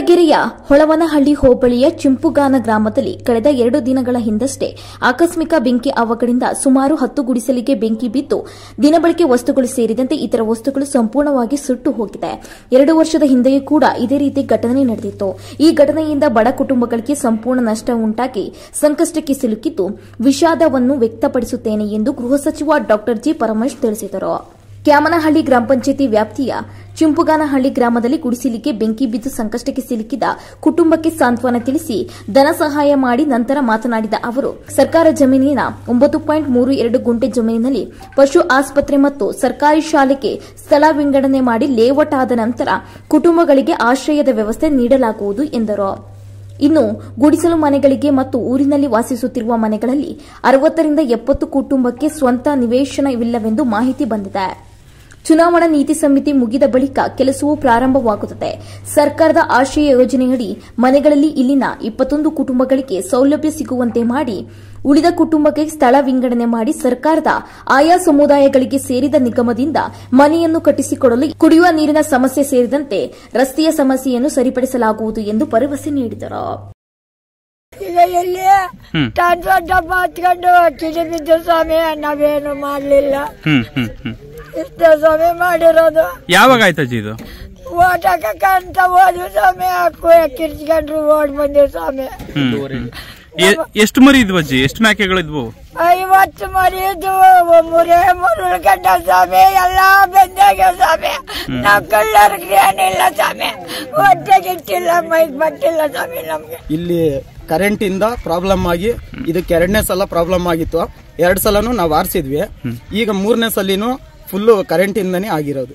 ಕೊರಟಗೆರೆಯ ಹೊಳವನಹಳ್ಳಿ ಹೋಬಳಿಯ ಚಿಂಪುಗಾನ ಗ್ರಾಮದಲ್ಲಿ ಕಳೆದ 2 ದಿನಗಳ ಹಿಂದಷ್ಟೇ ಆಕಸ್ಮಿಕ ಬೆಂಕಿ ಅವಘಡದಿಂದ ಸುಮಾರು 10 ಗುಡಿಸಲಿಗೆ ಬೆಂಕಿ ಬಿದ್ದು ದಿನಬಳಕೆ ವಸ್ತುಗಳು ಸೇರಿದಂತೆ ಇತರ ವಸ್ತುಗಳು ಸಂಪೂರ್ಣವಾಗಿ ಸುಟ್ಟು ಹೋಗಿದೆ. 2 ವರ್ಷದ ಹಿಂದೆಯೂ ಕೂಡ ಇದೇ ರೀತಿ ಘಟನೆ ನಡೆದಿತ್ತು. ಈ ಘಟನೆಯಿಂದ ಬಡ ಕುಟುಂಬಗಳಿಗೆ ಸಂಪೂರ್ಣ ನಷ್ಟ ಉಂಟಾಗಿ ಸಂಕಷ್ಟಕ್ಕೆ ಸಿಲುಕಿದ್ದು ವಿಷಾದವನ್ನು ವ್ಯಕ್ತಪಡಿಸುತ್ತೇನೆ ಎಂದು ಗೃಹ ಸಚಿವ ಡಾ ಜಿ ಪರಮೇಶ್ ತಿಳಿಸಿದರು. ಕ್ಯಾಮನಹಳ್ಳಿ ಗ್ರಾಮ ಪಂಚಾಯಿತಿ ವ್ಯಾಪ್ತಿಯ ಚಿಂಪುಗಾನಹಳ್ಳಿ ಗ್ರಾಮದಲ್ಲಿ ಗುಡಿಸಲಿಗೆ ಬೆಂಕಿ ಬಿದ್ದು ಸಂಕಷ್ಟಕ್ಕೆ ಸಿಲುಕಿದ ಕುಟುಂಬಕ್ಕೆ ಸಾಂತ್ವನ ತಿಳಿಸಿ ಧನ ಸಹಾಯ ಮಾಡಿ ನಂತರ ಮಾತನಾಡಿದ ಅವರು, ಸರ್ಕಾರ ಜಮೀನಿನ 9.32 ಗುಂಟೆ ಜಮೀನಿನಲ್ಲಿ ಪಶು ಆಸ್ಪತ್ರೆ ಮತ್ತು ಸರ್ಕಾರಿ ಶಾಲೆಗೆ ಸ್ಥಳ ವಿಂಗಡಣೆ ಮಾಡಿ ಲೇಔಟ್ ಆದ ನಂತರ ಕುಟುಂಬಗಳಿಗೆ ಆಶ್ರಯದ ವ್ಯವಸ್ಥೆ ನೀಡಲಾಗುವುದು ಎಂದರು. ಇನ್ನು ಗುಡಿಸಲು ಮನೆಗಳಿಗೆ ಮತ್ತು ಊರಿನಲ್ಲಿ ವಾಸಿಸುತ್ತಿರುವ ಮನೆಗಳಲ್ಲಿ 60 ರಿಂದ 70 ಕುಟುಂಬಕ್ಕೆ ಸ್ವಂತ ನಿವೇಶನವಿಲ್ಲವೆಂದು ಮಾಹಿತಿ ಬಂದಿದೆ. ಚುನಾವಣಾ ನೀತಿ ಸಮಿತಿ ಮುಗಿದ ಬಳಿಕ ಕೆಲಸವೂ ಪ್ರಾರಂಭವಾಗುತ್ತದೆ. ಸರ್ಕಾರದ ಆಶ್ರಯ ಯೋಜನೆಯಡಿ ಮನೆಗಳಲ್ಲಿ ಇಲ್ಲಿನ 21 ಕುಟುಂಬಗಳಿಗೆ ಸೌಲಭ್ಯ ಸಿಗುವಂತೆ ಮಾಡಿ ಉಳಿದ ಕುಟುಂಬಕ್ಕೆ ಸ್ಥಳ ವಿಂಗಡಣೆ ಮಾಡಿ ಸರ್ಕಾರದ ಆಯಾ ಸಮುದಾಯಗಳಿಗೆ ಸೇರಿದ ನಿಗಮದಿಂದ ಮನೆಯನ್ನು ಕಟ್ಟಿಸಿಕೊಡಲು ಕುಡಿಯುವ ನೀರಿನ ಸಮಸ್ಯೆ ಸೇರಿದಂತೆ ರಸ್ತೆಯ ಸಮಸ್ಯೆಯನ್ನು ಸರಿಪಡಿಸಲಾಗುವುದು ಎಂದು ಭರವಸೆ ನೀಡಿದರು. ಈಗ ಇಲ್ಲಿ ಡಬ್ಬ ಹತ್ಕೊಂಡು ಕಿಡಿ ಬಿದ್ದು ಸ್ವಾಮಿ ನಾವೇನು ಮಾಡ್ಲಿಲ್ಲ. ಇಷ್ಟೇ ಸ್ವಾಮಿ ಮಾಡಿರೋದು. ಯಾವಾಗ ಆಯ್ತಜ್ಜಿ ಇದು? ಓಟ್ ಹಾಕಂತ ಹೋದ್ವಿ ಸ್ವಾಮಿ, ಕಿರ್ಚ್ಕೊಂಡ್ರು ಓಡ್ ಬಂದಿವಿ ಸ್ವಾಮಿ. ಎಷ್ಟು ಮರಿ ಇದ್ವು ಅಜ್ಜಿ? ಎಷ್ಟು ಮೇಕೆಗಳಿದ್ವು? 50 ಮರಿ ಇದ್ವು. 3 ಉಳ್ಕೊಂಡ ಸ್ವಾಮಿ. ಎಲ್ಲಾ ಬೆಂದಾಗ ಸ್ವಾಮಿ. ನಾವ್ ಕಳ್ಳರಿಗೆ ಏನಿಲ್ಲ ಸ್ವಾಮಿ. ಹೊಟ್ಟೆಗಿಟ್ಟಿಲ್ಲ, ಮೈಗ್ ಬಟ್ಟಿಲ್ಲ ಸ್ವಾಮಿ ನಮ್ಗೆ. ಇಲ್ಲಿ ಕರೆಂಟ್ ಇಂದ ಪ್ರಾಬ್ಲಮ್ ಆಗಿ ಇದಕ್ಕೆ 2ನೇ ಸಲ ಪ್ರಾಬ್ಲಮ್ ಆಗಿತ್ತು. 2 ಸಲನು ನಾವು ಆರಿಸಿದ್ವಿ. ಈಗ 3ನೇ ಸಲಿನೂ ಫುಲ್ ಕರೆಂಟ್ ಇಂದಾನೇ ಆಗಿರೋದು.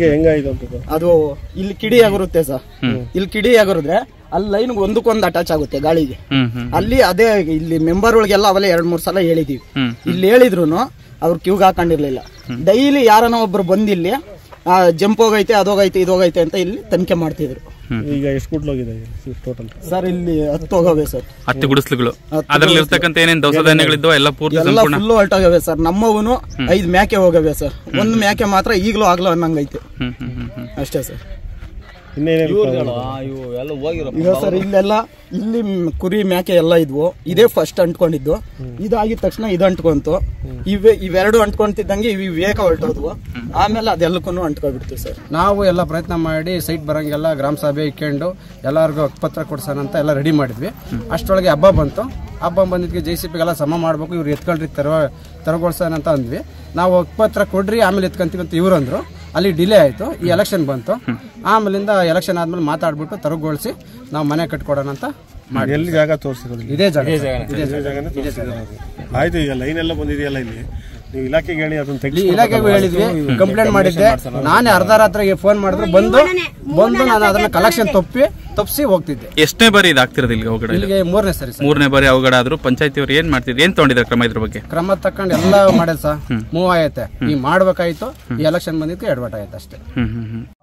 ಅದು ಇಲ್ಲಿ ಕಿಡಿ ಆಗಿರುತ್ತೆ ಸರ್. ಇಲ್ಲಿ ಕಿಡಿ ಆಗಿರಿದ್ರೆ ಅಲ್ಲಿ ಲೈನ್ ಒಂದಕ್ಕೊಂದು ಅಟ್ಯಾಚ್ ಆಗುತ್ತೆ ಗಾಳಿಗೆ. ಅಲ್ಲಿ ಅದೇ ಇಲ್ಲಿ ಮೆಂಬರ್ ಒಳಗೆಲ್ಲ ಅವೆಲ್ಲ 2-3 ಸಲ ಹೇಳಿದೀವಿ. ಇಲ್ಲಿ ಹೇಳಿದ್ರು ಅವ್ರು ಕ್ಯೂಗ್ ಹಾಕೊಂಡಿರ್ಲಿಲ್ಲ. ಡೈಲಿ ಯಾರನ್ನ ಒಬ್ರು ಬಂದಿಲ್ಲಿ ಜಂಪ್ ಹೋಗೈತೆ, ಅದೋಗೈತೆ, ಇದೋಗೈತೆ ಅಂತ ಇಲ್ಲಿ ತನಿಖೆ ಮಾಡ್ತಿದ್ರು. ಈಗ ಎಷ್ಟು ಗುಡ್ಲು ಹೋಗಿದೆ ಟೋಟಲ್ ಸರ್? ಇಲ್ಲಿ 10 ಹೋಗವೆ ಸರ್. 10 ಗುಡಿಸಲುಗಳು. ಅದರಲ್ಲಿ ಇರ್ತಕ್ಕಂಥ ಏನೇನು ದವಸ ಧಾನ್ಯಗಳಿದ್ದೋ ಎಲ್ಲ ಪೂರ್ತಿ ಫುಲ್ಲು ಹೊರಟೋಗವೆ ಸರ್. ನಮ್ಮವನು 5 ಮೇಕೆ ಹೋಗವೆ ಸರ್. 1 ಮೇಕೆ ಮಾತ್ರ ಈಗಲೂ ಆಗ್ಲೋ ಅನ್ನಂಗೈತೆ ಅಷ್ಟೇ ಸರ್. ಈಗ ಸರ್ ಇಲ್ಲೆಲ್ಲ ಇಲ್ಲಿ ಕುರಿ ಮೇಕೆ ಎಲ್ಲ ಇದ್ವು. ಇದೇ ಫಸ್ಟ್ ಅಂಟ್ಕೊಂಡಿದ್ದು. ಇದಾಗಿದ ತಕ್ಷಣ ಇದು ಅಂಟ್ಕೊಂತು. ಇವೆರಡು ಅಂಟ್ಕೊಂತಿದ್ದಂಗೆ ಇವು ವೇಗ ಹೊರಟೋದ್ವು. ಆಮೇಲೆ ಅದೆಲ್ಲಕ್ಕೂ ಅಂಟ್ಕೊಂಡ್ಬಿಡ್ತು ಸರ್. ನಾವು ಎಲ್ಲ ಪ್ರಯತ್ನ ಮಾಡಿ ಸೈಟ್ ಬರಂಗೆಲ್ಲ ಗ್ರಾಮ ಸಭೆ ಇಕ್ಕೊಂಡು ಎಲ್ಲರಿಗೂ ಹಕ್ಕುಪತ್ರ ಕೊಡ್ಸೋಣ ಅಂತ ಎಲ್ಲ ರೆಡಿ ಮಾಡಿದ್ವಿ. ಅಷ್ಟೊಳಗೆ ಹಬ್ಬ ಬಂತು. ಹಬ್ಬ ಬಂದಿದ್ದಕ್ಕೆ JCPಗೆಲ್ಲ ಸಮ ಮಾಡ್ಬೇಕು, ಇವ್ರು ಎತ್ಕೊಳ್ರಿ ತೆರವುಗೊಳಿಸೋಣ ಅಂತ ಅಂದ್ವಿ. ನಾವು ಹಕ್ಕುಪತ್ರ ಕೊಡ್ರಿ ಆಮೇಲೆ ಎತ್ಕೊಂತೀವಿ ಅಂತ ಇವ್ರು ಅಂದ್ರು. ಅಲ್ಲಿ ಡಿಲೇ ಆಯ್ತು. ಈ ಎಲೆಕ್ಷನ್ ಬಂತು. ಆಮೇಲಿಂದ ಎಲೆಕ್ಷನ್ ಆದ್ಮೇಲೆ ಮಾತಾಡ್ಬಿಟ್ಟು ತೆರವುಗೊಳಿಸಿ ನಾವು ಮನೆ ಕಟ್ಕೊಡೋಣ ಅಂತ ಮಾಡಿ. ಎಲ್ಲಿ ಜಾಗ ತೋರಿಸಿರೋದು? ಇದೇ ಜಾಗ. ಆಯ್ತು. ಈಗ ಲೈನ್ ಎಲ್ಲ ಬಂದಿದೆಯಲ್ಲ, ಇಲ್ಲಿ ನೀವು ಇಲಾಖೆಗೆ ಹೇಳಿ ಅದನ್ನ ತೆಗಿ. ಇಲಾಖೆಗೂ ಹೇಳಿದ್ವಿ, ಕಂಪ್ಲೇಂಟ್ ಮಾಡಿದ್ದೆ. ನಾನೇ ಅರ್ಧ ರಾತ್ರಿಗೆ ಫೋನ್ ಮಾಡಿದ್ರು. ಬಂದು ನಾನು ಅದನ್ನ ಕಲೆಕ್ಷನ್ ತಪ್ಪಿಸಿ ಹೋಗ್ತಿದ್ದೆ. ಎಷ್ಟನೇ ಬಾರಿ ಇದಾಗ್ತಿರೋದು ಇಲ್ಲಿ ಅವಘಡ? ಇಲ್ಲಿಗೆ 3ನೇ ಸರಿ ಸರ್. 3ನೇ ಬಾರಿ ಅವಘಡ ಆದ್ರೂ ಪಂಚಾಯತಿ ಅವ್ರು ಏನ್ ಮಾಡ್ತಿದ್ರು? ಏನ್ ತಗೊಂಡಿದ್ರು ಕ್ರಮ? ಇದ್ರ ಬಗ್ಗೆ ಕ್ರಮ ತಕೊಂಡು ಎಲ್ಲ ಮಾಡಿದ್ ಸರ್. ಮೂವ್ ಆಯ್ತೆ. ಈ ಮಾಡ್ಬೇಕಾಯ್ತು. ಈ ಎಲೆಕ್ಷನ್ ಬಂದಿದ್ದಕ್ಕೆ ಎಡವಟ್ ಆಯ್ತು ಅಷ್ಟೇ.